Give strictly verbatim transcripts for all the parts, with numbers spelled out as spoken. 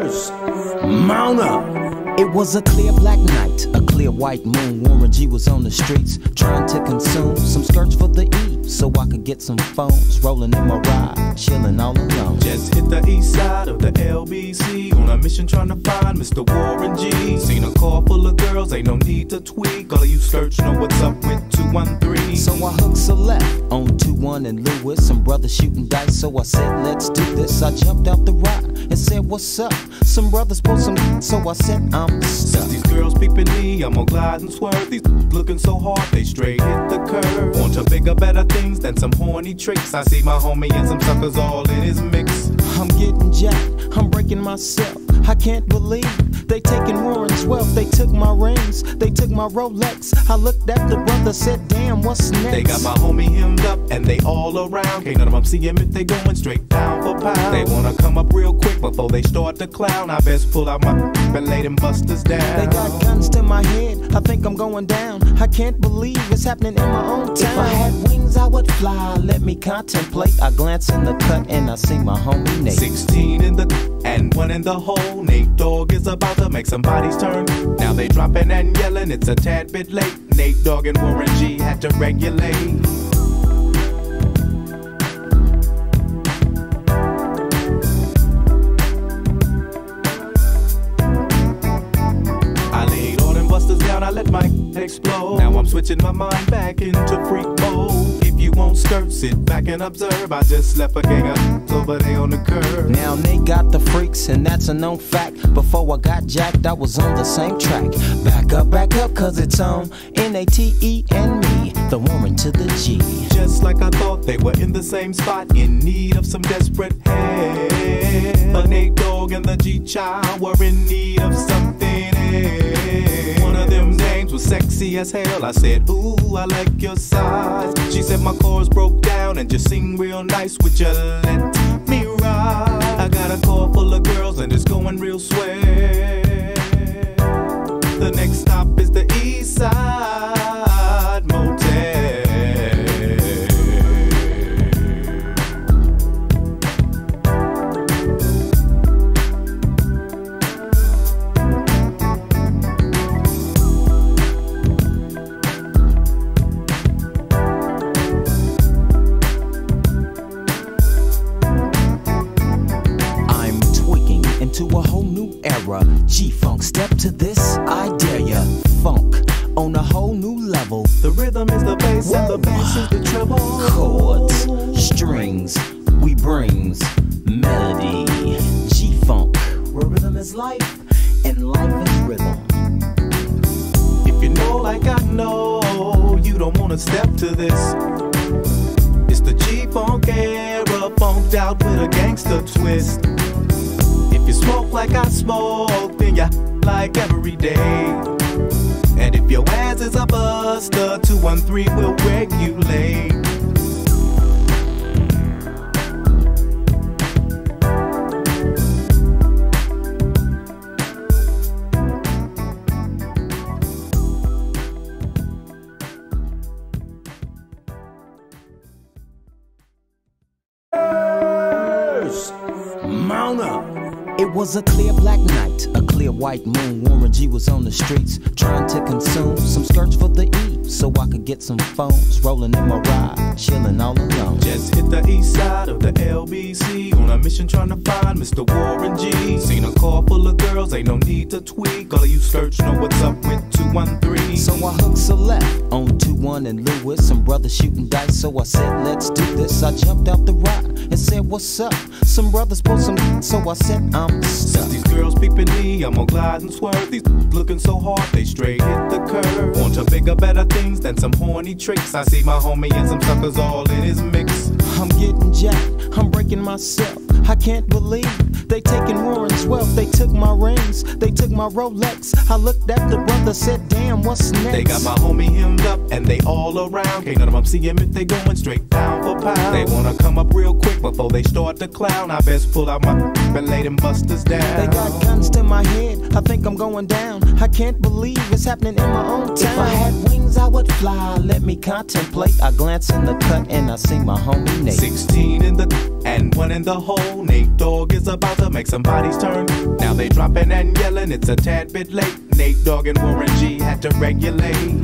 First, mount up. It was a clear black night, a clear white moon. Warren G was on the streets trying to consume some skirts for the E, so I could get some phones. Rolling in my ride, chilling all alone. Just hit the east side of the L B C on a mission trying to find Mister Warren G. Seen a car full of girls, ain't no need to tweak. All of you skirts know what's up with two one three. So I hooked select on two one and Lewis. Some brothers shooting dice, so I said, let's do this. I jumped out the ride and said, what's up? Some brothers pulled some, so I said, I'm stuck. Since these girls peeping me, I'm gonna glide and swerve. These looking so hard, they straight hit the curve. Want to bigger, better things than some horny tricks. I see my homie and some suckers all in his mix. I'm getting jacked, I'm breaking myself. I can't believe they taking Warren's wealth. They took my rings, they took my Rolex. I looked at the brother, said, damn, what's next? They got my homie hemmed up and they all around. Can't none of them see him if they going straight down for pound. They wanna come up real quick before they start to clown. I best pull out my and lay them busters down. They got guns to my head, I think I'm going down. I can't believe it's happening in my own town. If I had wings, I would fly, let me contemplate. I glance in the cut and I see my homie Nate. Sixteen in the and one in the hole. Nate Dogg is about to make some bodies turn. Now they dropping and yelling, it's a tad bit late. Nate Dogg and Warren G had to regulate. I let my explode. Now I'm switching my mind back into freak mode. If you won't skirt, sit back and observe. I just left a gang of over there on the curb. Now they got the freaks, and that's a known fact. Before I got jacked, I was on the same track. Back up, back up, cause it's on N A T E and me, the Warren to the G. Just like I thought, they were in the same spot, in need of some desperate help. But Nate Dogg and the G-Child were in need of something else. One of them names was sexy as hell. I said, ooh, I like your size. She said my chords broke down and just sing real nice. Would you let me ride? I got a car full of girls and it's going real swell. The next stop is the East Side Motel. To a whole new era, G-Funk, step to this, I dare ya. Funk on a whole new level. The rhythm is the bass and the bass is the treble. Chords, strings, we brings melody. G-Funk, where rhythm is life and life is rhythm. If you know like I know, you don't wanna step to this. It's the G-Funk era, funked out with a gangster twist. If you smoke like I smoke, then you like every day. And if your ass is a buster, two one three will regulate. First, mount up. It was a clear black night, a clear white moon. Warren G was on the streets trying to consume some skirts for the E, so I could get some phones. Rolling in my ride, chilling all alone. Just hit the east side of the L B C on a mission trying to find Mister Warren G. Seen a car full of girls, ain't no need to tweak. All of you skirts know what's up with two one three. So I hooked select on two one and Lewis. Some brothers shooting dice, so I said, let's do this. I jumped out the ride and said, what's up? Some brothers pulled some, so I said, I'm stuck. Since these girls peeping me, I'm gonna glide and swerve. These looking so hard, they straight hit the curve. Want to bigger, better things than some horny tricks. I see my homie and some suckers all in his mix. I'm getting jacked, I'm breaking myself. I can't believe they taking Warren's wealth. They took my rings, they took my Rolex. I looked at the brother, said, damn, what's next? They got my homie hemmed up and they all around. Can't none of them see him if they going straight down for pound. They wanna come up real quick before they start to clown. I best pull out my and lay them busters down. They got guns to my head, I think I'm going down. I can't believe it's happening in my own town. If I had wings, wings, I would fly. Let me contemplate. I glance in the cut and I see my homie Nate. Sixteen in the and one in the hole. Nate Dogg is about to make some bodies turn. Now they dropping and yelling, it's a tad bit late. Nate Dogg and Warren G had to regulate.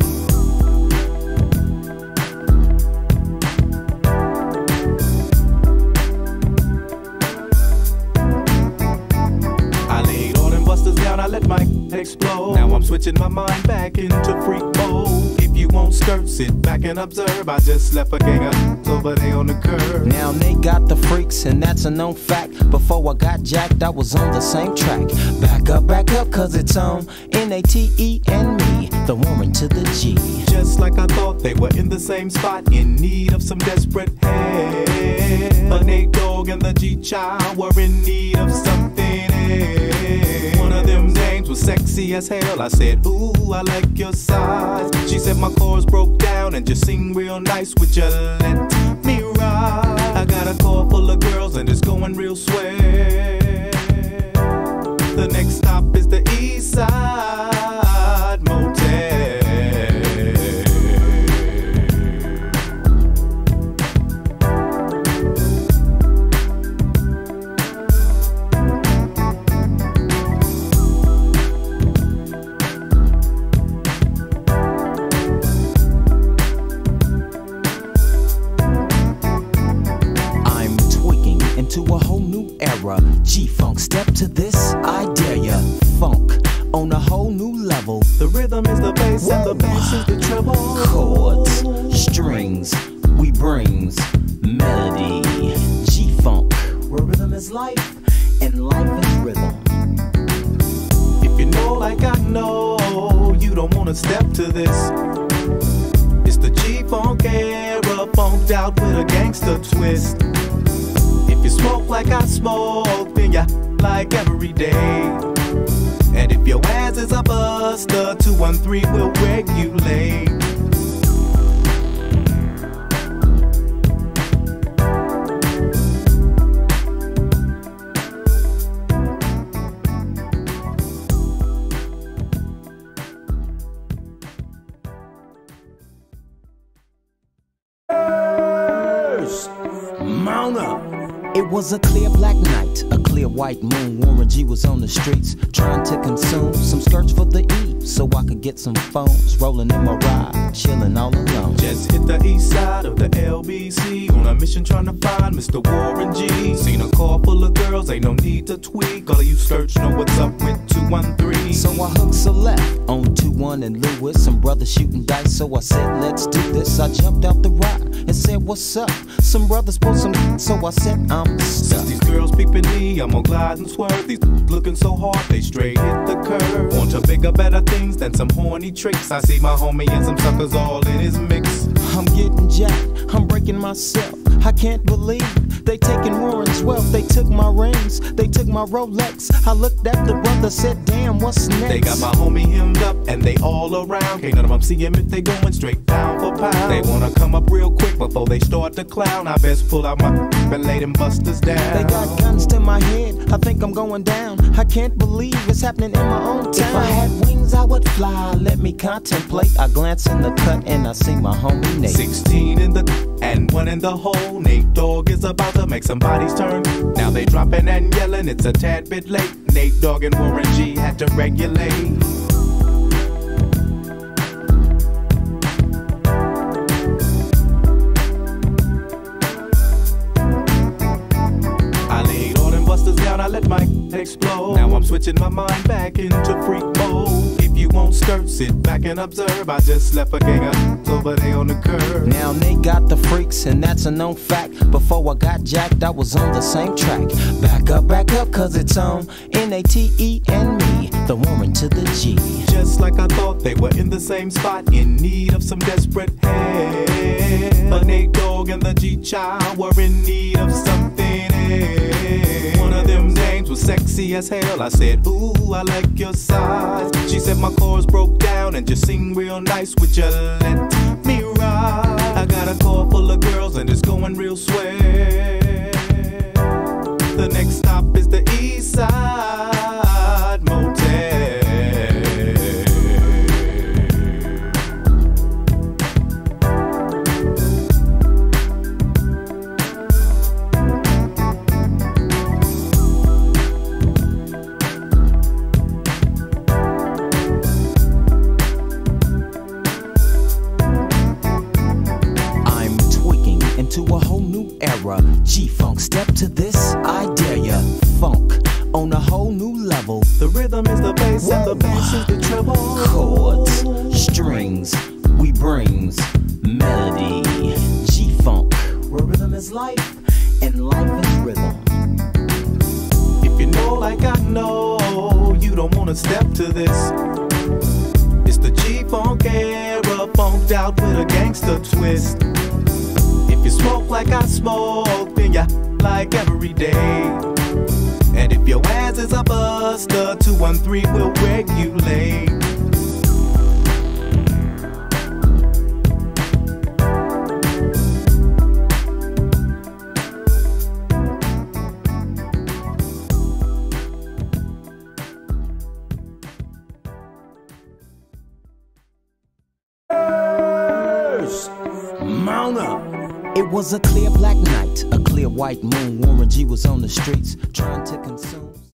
I let my explode. Now I'm switching my mind back into freak mode. If you won't skirt, sit back and observe. I just left a gang of over there on the curb. Now they got the freaks and that's a known fact. Before I got jacked, I was on the same track. Back up, back up, cause it's on N A T E and me, the Warren to the G. Just like I thought, they were in the same spot, in need of some desperate help. But Nate Dogg and the G-Child were in need of something else. One of them dames was sexy as hell. I said, ooh, I like your size. She said my chords broke down and just sing real nice. Would you let me ride? I got a car full of girls and it's going real swell. The next stop is the East Side Motel. To a whole new era, G-Funk, step to this, I dare ya. Funk on a whole new level. The rhythm is the bass and the bass is the treble. Chords, strings, we brings melody. G-Funk, where rhythm is life and life is rhythm. If you know like I know, you don't wanna step to this. It's the G-Funk era, funked out with a gangster twist. If you smoke like I smoke, then you like every day. And if your ass is a buster, two one three will regulate. Mount up. It was a clear black night, a clear white moon. Warren G was on the streets trying to consume some skirts for the E, so I could get some phones. Rolling in my ride, chilling all alone. Just hit the east side of the L B C on a mission trying to find Mister Warren G. Seen a car full of girls, ain't no need to tweak. All of you search know what's up with two one three. So I hooked a left on two one and Lewis. Some brothers shooting dice, so I said, let's do this. I jumped out the ride and said, what's up? Some brothers pulled some, so I said, I'm stuck. Since these girls peeping me, I'm gonna glide and swerve. These looking so hard, they straight hit the curve. Want to bigger, better things than some horny tricks. I see my homie and some suckers all in his mix. I'm getting jacked, I'm breaking myself. I can't believe they taking Warren's wealth. They took my rings, they took my Rolex. I looked at the brother, said, damn, what's next? They got my homie hemmed up and they all around. Can't none of them see him if they going straight pound for pound. They wanna come up real quick before they start to clown. I best pull out my and lay them busters down. They got guns to my head, I think I'm going down. I can't believe it's happening in my own town. If I had wings, I would fly. Let me contemplate. I glance in the cut and I see my homie Nate. Sixteen in the and one in the hole. Nate Dogg is about to make some bodies turn. Now they dropping and yelling, it's a tad bit late. Nate Dogg and Warren G had to regulate. I let my explode. Now I'm switching my mind back into freak mode. If you won't skirt, sit back and observe. I just left a gang of over there on the curb. Now they got the freaks and that's a known fact. Before I got jacked, I was on the same track. Back up, back up, cause it's on N A T E and me, the Warren to the G. Just like I thought, they were in the same spot, in need of some desperate help. But Nate Dogg and the G-Child were in need of something else. One of them dames was sexy as hell. I said, ooh, I like your size. She said my chords broke down and just sing real nice. Would you let me ride? I got a car full of girls and it's going real swell. The next stop is the East Side Motel. on a whole new level. The rhythm is the bass and the bass is the treble. Chords, strings, we brings melody. G-funk, where rhythm is life and life is rhythm. If you know like I know, you don't wanna step to this. It's the G-funk era, funked out with a gangster twist. If you smoke like I smoke, then you like every day. And if your ass is a buster, two one three will regulate. Mount up. It was a clear black night, a clear white moon. Warren G was on the streets trying to consume.